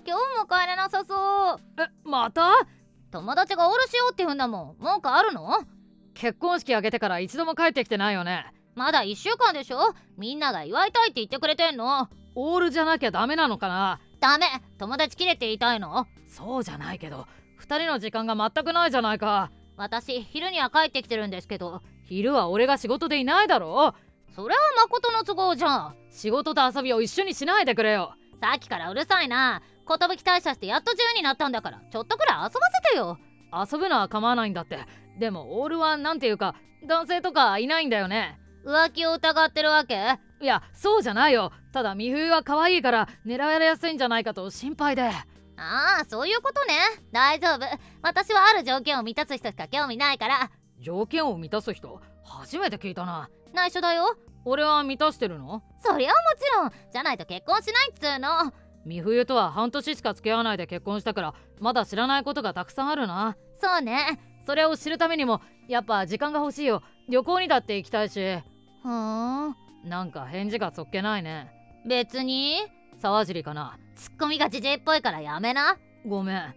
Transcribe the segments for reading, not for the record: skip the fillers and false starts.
今日も帰れなさそう。 また？ 友達がオールしようって言うんだもん。文句あるの？ 結婚式挙げてから一度も帰ってきてないよね。 まだ1週間でしょ。みんなが祝いたいって言ってくれてんの。 オールじゃなきゃダメなのかな？ ダメ。友達切れて言いたいの？ そうじゃないけど、2人の時間が全くないじゃないか。 私昼には帰ってきてるんですけど。 昼は俺が仕事でいないだろ。 それは誠の都合じゃん。 仕事と遊びを一緒にしないでくれよ。 さっきからうるさいな。寿退社してやっと自由になったんだから、ちょっとくらい遊ばせてよ。 遊ぶのは構わないんだって。でもオールはなんていうか、男性とかいないんだよね。 浮気を疑ってるわけ？ いや、そうじゃないよ。ただ美冬は可愛いから狙われやすいんじゃないかと心配で。 ああ、そういうことね。大丈夫。私はある条件を満たす人しか興味ないから。 条件を満たす人？初めて聞いたな。 内緒だよ。 俺は満たしてるの？ そりゃもちろん。じゃないと結婚しないっつうの。 美冬とは半年しか付き合わないで結婚したから、まだ知らないことがたくさんあるな。 そうね。 それを知るためにもやっぱ時間が欲しいよ。旅行にだって行きたいし。 ふーん。 なんか返事がそっけないね。 別に。 沢尻かな。 ツッコミがジジイっぽいからやめな。 ごめん。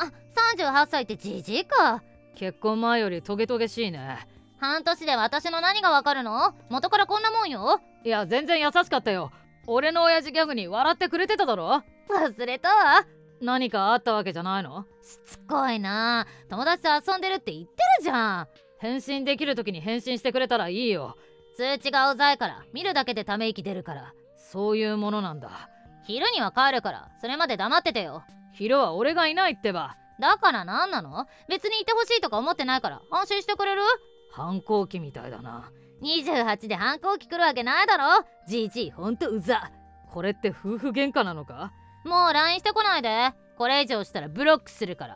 38歳ってジジイか。 結婚前よりトゲトゲしいね。 半年で私の何がわかるの？元からこんなもんよ。 いや、全然優しかったよ。俺の親父ギャグに笑ってくれてただろ。 忘れたわ。 何かあったわけじゃないの？ しつこいな。友達と遊んでるって言ってるじゃん。 返信できる時に返信してくれたらいいよ。 通知がうざいから、見るだけでため息出るから。 そういうものなんだ。 昼には帰るから、それまで黙っててよ。 昼は俺がいないってば。 だから何なの？別にいてほしいとか思ってないから安心してくれる？ 反抗期みたいだな。 28で反抗期来るわけないだろ。じじいほんとうざ。 これって夫婦喧嘩なのか？ もう LINE してこないで。これ以上したらブロックするから。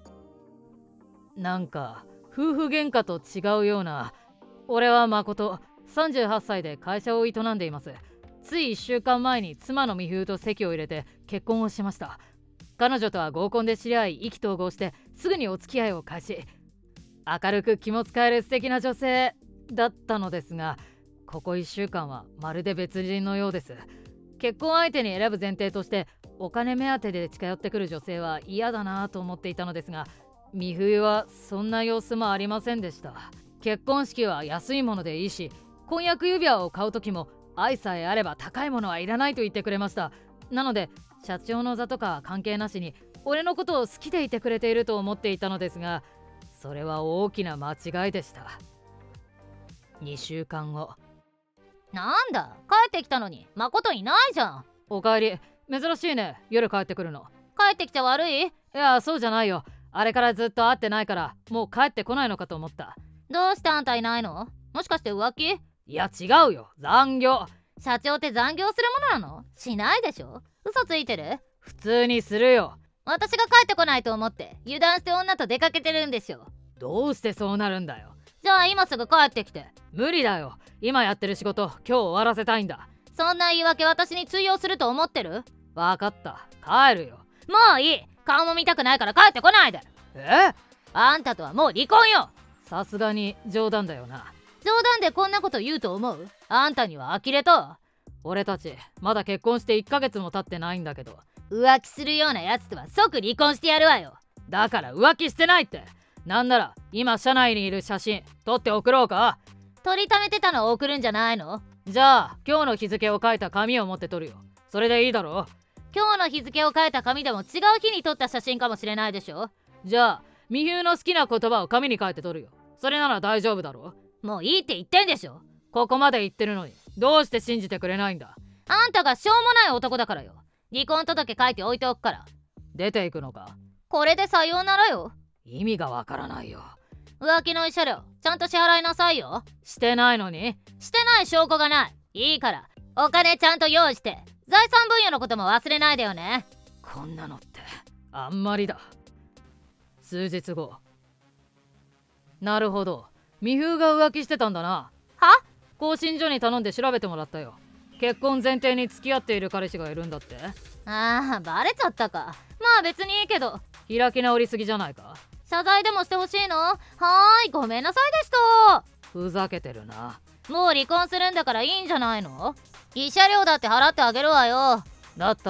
なんか夫婦喧嘩と違うような。俺は誠、38歳で会社を営んでいます。つい1週間前に妻の美冬と籍を入れて結婚をしました。彼女とは合コンで知り合い意気投合してすぐにお付き合いを開始。明るく気も使える素敵な女性だったのですが、ここ1週間はまるで別人のようです。結婚相手に選ぶ前提としてお金目当てで近寄ってくる女性は嫌だなと思っていたのですが、美冬はそんな様子もありませんでした。結婚式は安いものでいいし、婚約指輪を買う時も愛さえあれば高いものはいらないと言ってくれました。なので社長の座とか関係なしに俺のことを好きでいてくれていると思っていたのですが、それは大きな間違いでした。2週間後。 なんだ、帰ってきたのに誠いないじゃん。 おかえり。珍しいね、夜帰ってくるの。 帰ってきて悪い？ いや、そうじゃないよ。あれからずっと会ってないからもう帰ってこないのかと思った。 どうしてあんたいないの？もしかして浮気？ いや違うよ、残業。 社長って残業するものなの？しないでしょ。嘘ついてる？ 普通にするよ。 私が帰ってこないと思って油断して女と出かけてるんでしょ。 どうしてそうなるんだよ。 じゃあ今すぐ帰ってきて。 無理だよ。今やってる仕事今日終わらせたいんだ。 そんな言い訳私に通用すると思ってる？ わかった、帰るよ。 もういい。顔も見たくないから帰ってこないで。あんたとはもう離婚よ。 さすがに冗談だよな。 冗談でこんなこと言うと思う？あんたには呆れと。 俺たちまだ結婚して1ヶ月も経ってないんだけど。 浮気するようなやつとは即離婚してやるわよ。 だから浮気してないって。なんなら今社内にいる写真撮って送ろうか？ 取りためてたのを送るんじゃないの？ じゃあ今日の日付を書いた紙を持って撮るよ。それでいいだろう？ 今日の日付を書いた紙でも違う日に撮った写真かもしれないでしょ。 じゃあ美冬の好きな言葉を紙に書いて撮るよ。それなら大丈夫だろう？もういいって言ってんでしょ。 ここまで言ってるのにどうして信じてくれないんだ？ あんたがしょうもない男だからよ。離婚届書いて置いておくから。 出ていくのか？ これでさようならよ。 意味がわからないよ。 浮気の慰謝料ちゃんと支払いなさいよ。 してないのに？ してない証拠がない。いいからお金ちゃんと用意して財産分与のことも忘れないでよね。 こんなのってあんまりだ。数日後。なるほど、美冬が浮気してたんだな。 は？ 更新所に頼んで調べてもらったよ。結婚前提に付き合っている彼氏がいるんだって。 ああ、バレちゃったか。まあ別にいいけど。 開き直りすぎじゃないか？ 謝罪でもしてほしいの？はーい、ごめんなさいでした。 ふざけてるな。 もう離婚するんだからいいんじゃないの？慰謝料だって払ってあげるわよ。 だったら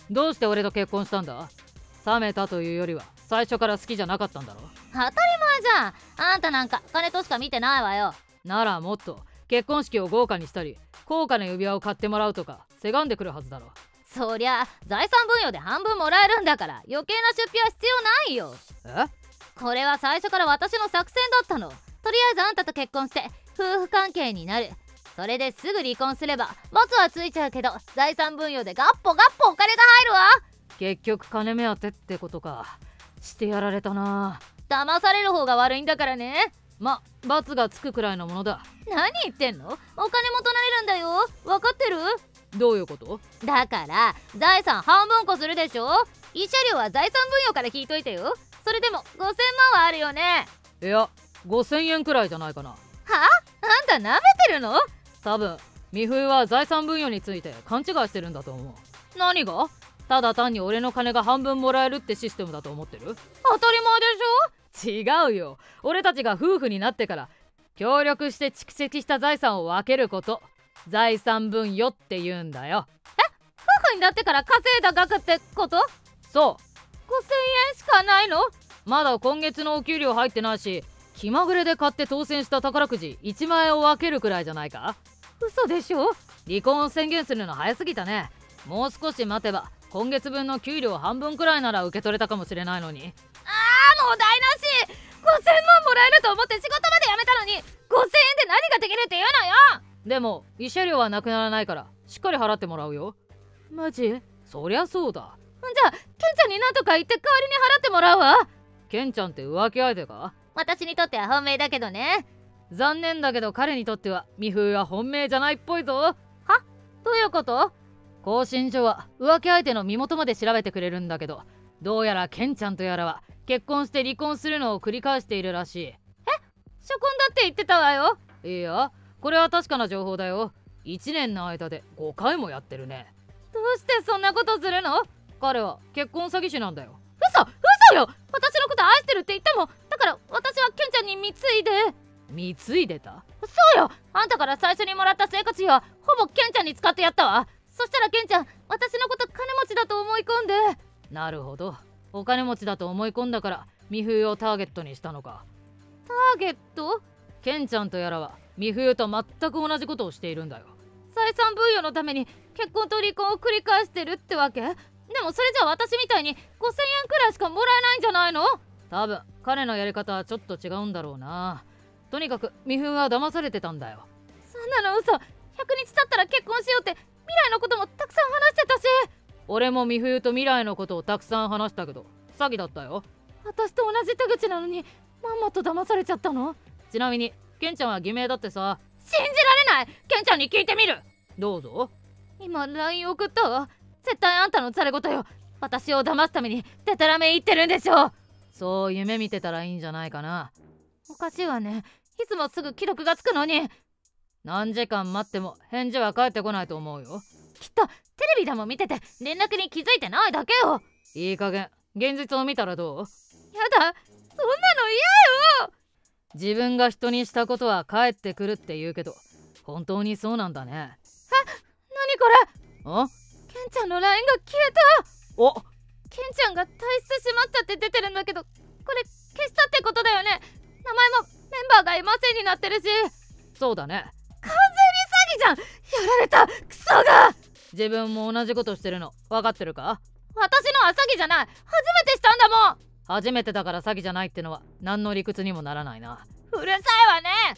どうして俺と結婚したんだ？冷めたというよりは最初から好きじゃなかったんだろ。 当たり前じゃん。あんたなんか金としか見てないわよ。 ならもっと結婚式を豪華にしたり高価な指輪を買ってもらうとかせがんでくるはずだろ。 そりゃ財産分与で半分もらえるんだから余計な出費は必要ないよ。 え？ これは最初から私の作戦だったの。とりあえずあんたと結婚して夫婦関係になる。それですぐ離婚すれば罰はついちゃうけど財産分与でガッポガッポお金が入るわ。 結局金目当てってことか。してやられたな。 騙される方が悪いんだからね。 罰がつくくらいのものだ。 何言ってんの？お金も取られるんだよ。分かってる？ どういうこと？ だから財産半分こするでしょ。慰謝料は財産分与から引いといてよ。それでも5000万はあるよね。 いや5000円くらいじゃないかな。 は？あんた舐めてるの？ 多分美冬は財産分与について勘違いしてるんだと思う。 何が？ ただ単に俺の金が半分もらえるってシステムだと思ってる？ 当たり前でしょ。違うよ。俺たちが夫婦になってから協力して蓄積した財産を分けること、財産分与って言うんだよ。 夫婦になってから稼いだ額ってこと？ そう。 5000円しかないの？ まだ今月のお給料入ってないし、気まぐれで買って当選した宝くじ1万円を分けるくらいじゃないか？ 嘘でしょ？ 離婚を宣言するの早すぎたね。もう少し待てば今月分の給料半分くらいなら受け取れたかもしれないのに。 もう台無し。5000万もらえると思って仕事まで辞めたのに5000円で何ができるって言うのよ。 でも慰謝料はなくならないからしっかり払ってもらうよ。 マジ？ そりゃそうだ。 じゃあケンちゃんに何とか言って代わりに払ってもらうわ。 ケンちゃんって浮気相手か？ 私にとっては本命だけどね。 残念だけど彼にとっては美冬は本命じゃないっぽいぞ。 は？どういうこと？ 更新所は浮気相手の身元まで調べてくれるんだけど、どうやらケンちゃんとやらは結婚して離婚するのを繰り返しているらしい。 初婚だって言ってたわよ。 いや、これは確かな情報だよ。1年の間で5回もやってるね。 どうしてそんなことするの？ 彼は結婚詐欺師なんだよ。 嘘よ。私のこと愛してるって言ったもん。だから私はケンちゃんに貢いで。 貢いでた？ そうよ。あんたから最初にもらった生活費はほぼケンちゃんに使ってやったわ。そしたらケンちゃん私のこと金持ちだと思い込んで。 なるほど。お金持ちだと思い込んだから美冬をターゲットにしたのか。 ターゲット？ ケンちゃんとやらは美冬と全く同じことをしているんだよ。 財産分与のために結婚と離婚を繰り返してるってわけ？でもそれじゃ私みたいに5000円くらいしかもらえないんじゃないの？ 多分彼のやり方はちょっと違うんだろうな。とにかく美冬は騙されてたんだよ。 そんなの嘘。100日経ったら結婚しようって未来のこともたくさん話してたし。 俺も美冬と未来のことをたくさん話したけど詐欺だったよ。 私と同じ手口なのにまんまと騙されちゃったの？ ちなみにケンちゃんは偽名だってさ。 信じられない。ケンちゃんに聞いてみる。 どうぞ。 今 LINE 送ったわ。絶対あんたのざれ言よ。私を騙すためにデタラメ言ってるんでしょ。 そう夢見てたらいいんじゃないかな。 おかしいわね。いつもすぐ既読がつくのに。 何時間待っても返事は返ってこないと思うよ。 きっとテレビでも見てて連絡に気づいてないだけよ。 いい加減現実を見たらどう？ やだ、そんなの嫌よ。 自分が人にしたことは返ってくるって言うけど本当にそうなんだね。 何これ？ あ？ ケンちゃんの LINE が消えた。 お！ ケンちゃんが退出しましたって出てるんだけど、これ消したってことだよね。名前もメンバーがいませんになってるし。 そうだね。 完全に詐欺じゃん。やられたクソが。 自分も同じことしてるの分かってるか？ 私のは詐欺じゃない。初めてしたんだもん。 初めてだから詐欺じゃないってのは何の理屈にもならないな。 うるさいわね。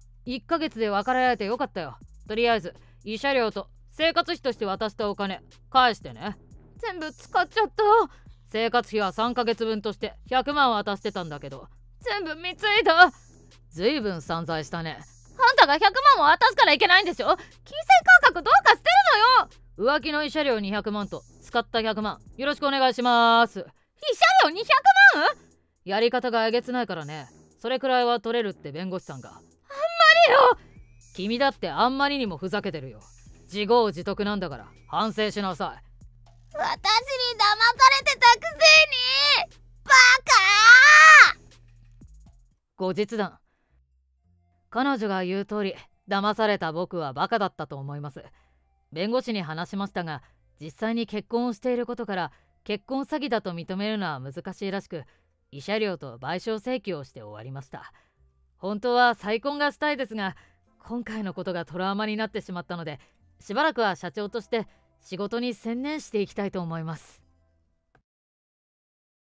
1ヶ月で別れられてよかったよ。とりあえず慰謝料と生活費として渡したお金返してね。 全部使っちゃった。 生活費は3ヶ月分として100万渡してたんだけど全部貢いだ。 ずいぶん散財したね。 あんたが100万も渡すからいけないんでしょ。金銭感覚どうかしてるのよ。 浮気の慰謝料200万と使った100万よろしくお願いします。 慰謝料200万？ やり方がえげつないからね。それくらいは取れるって弁護士さんが。 あんまりよ。 君だってあんまりにもふざけてるよ。自業自得なんだから反省しなさい。 私に騙されてたくせにバカ。 後日談。彼女が言う通り騙された僕はバカだったと思います。弁護士に話しましたが実際に結婚をしていることから結婚詐欺だと認めるのは難しいらしく、慰謝料と賠償請求をして終わりました。本当は再婚がしたいですが、今回のことがトラウマになってしまったので、しばらくは社長として仕事に専念していきたいと思います。